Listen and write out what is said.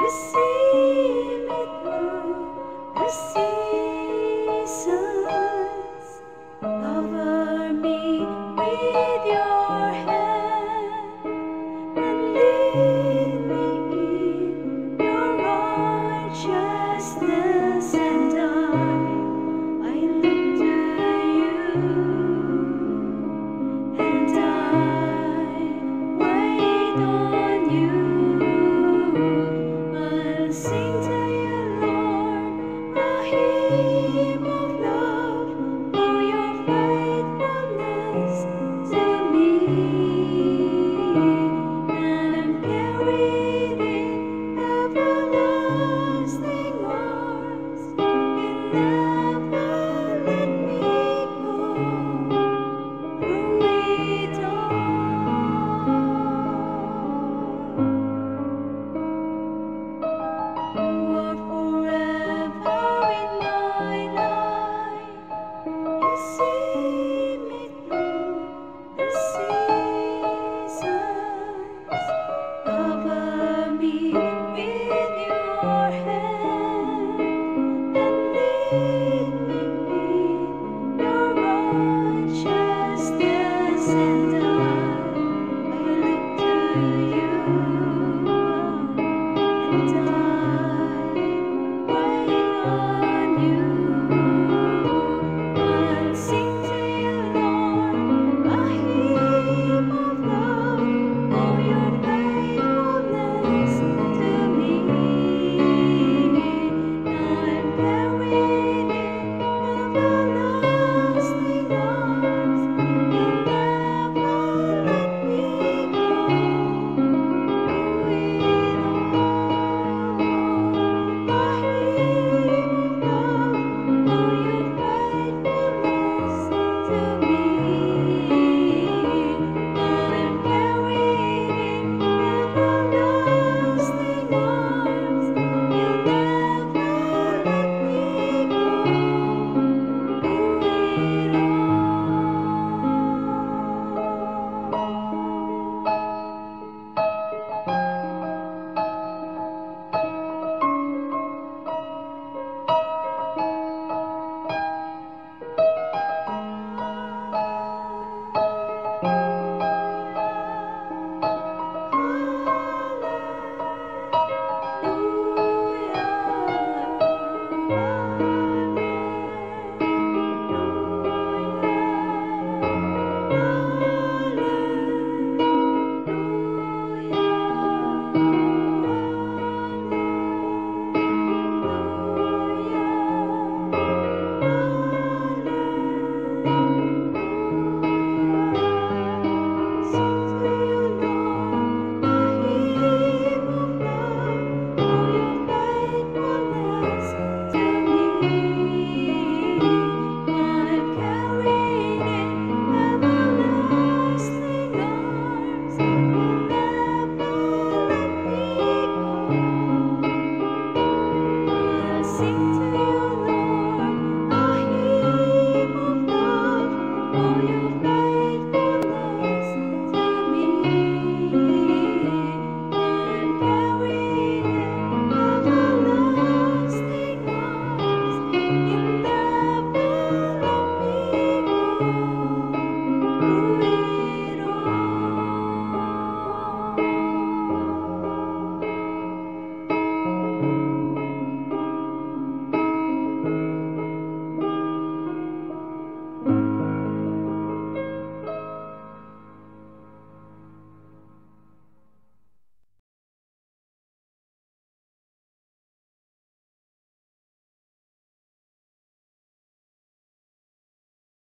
see me through the seasons. Cover me with your hand and lead me in your righteousness. And I look to you, and I wait on you. I'll sing to you, Lord, a hymn of love for your faithfulness to me. And I'm carried in everlasting arms. You never let me go through it all. You are forever in my life. You see me through the seasons. Cover me with your hand and lead me in your righteousness. And I look to you, and I